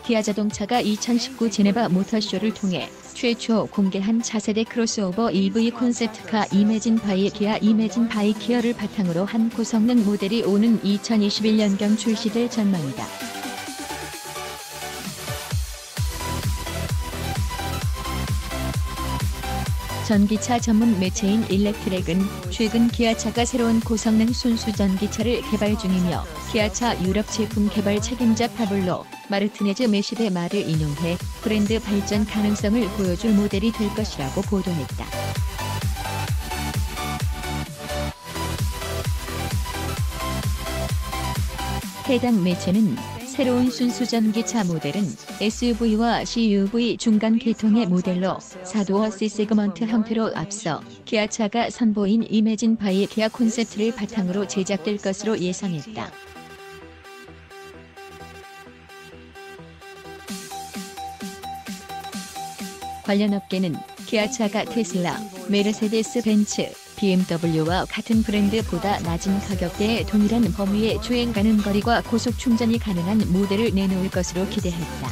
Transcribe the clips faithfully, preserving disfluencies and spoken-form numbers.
기아 자동차가 이천십구 제네바 모터쇼를 통해 최초 공개한 차세대 크로스오버 이브이 콘셉트카 이매진 바이 기아 이매진 바이 기어를 바탕으로 한 고성능 모델이 오는 이천이십일 년경 출시될 전망이다. 전기차 전문 매체인 일렉트렉은 최근 기아차가 새로운 고성능 순수 전기차를 개발 중이며 기아차 유럽 제품 개발 책임자 파블로 마르티네즈 메시의 말을 인용해 브랜드 발전 가능성을 보여줄 모델이 될 것이라고 보도했다. 해당 매체는 새로운 순수 전기차 모델은 에스유브이와 씨유브이 중간 계통의 모델로 사도어 C 세그먼트 형태로 앞서 기아차가 선보인 이매진 바이 기아 콘셉트를 바탕으로 제작될 것으로 예상했다. 관련 업계는 기아차가 테슬라, 메르세데스 벤츠, 비엠더블유와 같은 브랜드보다 낮은 가격대에 동일한 범위의 주행 가능 거리와 고속 충전이 가능한 모델을 내놓을 것으로 기대했다.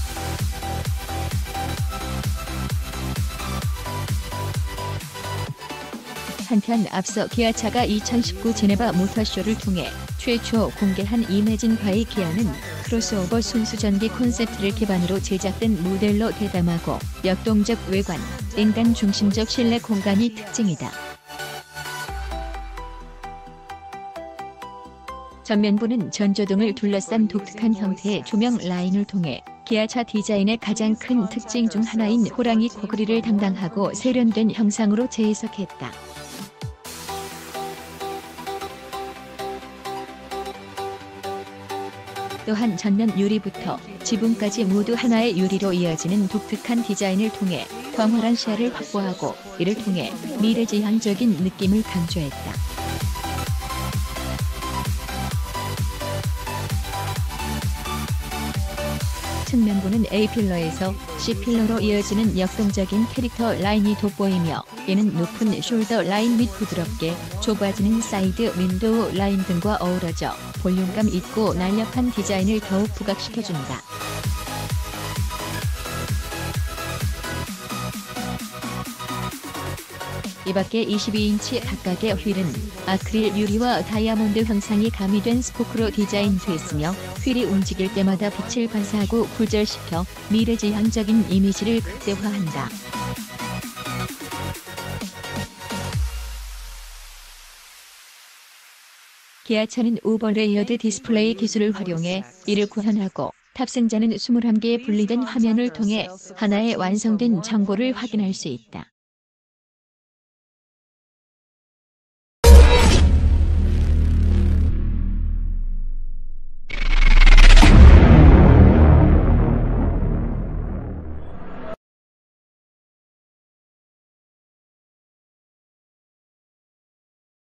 한편 앞서 기아차가 이천십구 제네바 모터쇼를 통해 최초 공개한 이매진 바이 기아는 크로스오버 순수 전기 콘셉트를 기반으로 제작된 모델로 대담하고 역동적 외관, 인간 중심적 실내 공간이 특징이다. 전면부는 전조등을 둘러싼 독특한 형태의 조명 라인을 통해 기아차 디자인의 가장 큰 특징 중 하나인 호랑이 코그리를 담당하고 세련된 형상으로 재해석했다. 또한 전면 유리부터 지붕까지 모두 하나의 유리로 이어지는 독특한 디자인을 통해 광활한 시야를 확보하고 이를 통해 미래지향적인 느낌을 강조했다. 측면부는 A필러에서 C필러로 이어지는 역동적인 캐릭터 라인이 돋보이며 이는 높은 숄더 라인 및 부드럽게 좁아지는 사이드 윈도우 라인 등과 어우러져 볼륨감 있고 날렵한 디자인을 더욱 부각시켜준다. 이 밖에 이십이 인치 각각의 휠은 아크릴 유리와 다이아몬드 형상이 가미된 스포크로 디자인됐으며 휠이 움직일 때마다 빛을 반사하고 굴절시켜 미래지향적인 이미지를 극대화한다. 기아차는 오버레이어드 디스플레이 기술을 활용해 이를 구현하고 탑승자는 이십일 개의 분리된 화면을 통해 하나의 완성된 정보를 확인할 수 있다.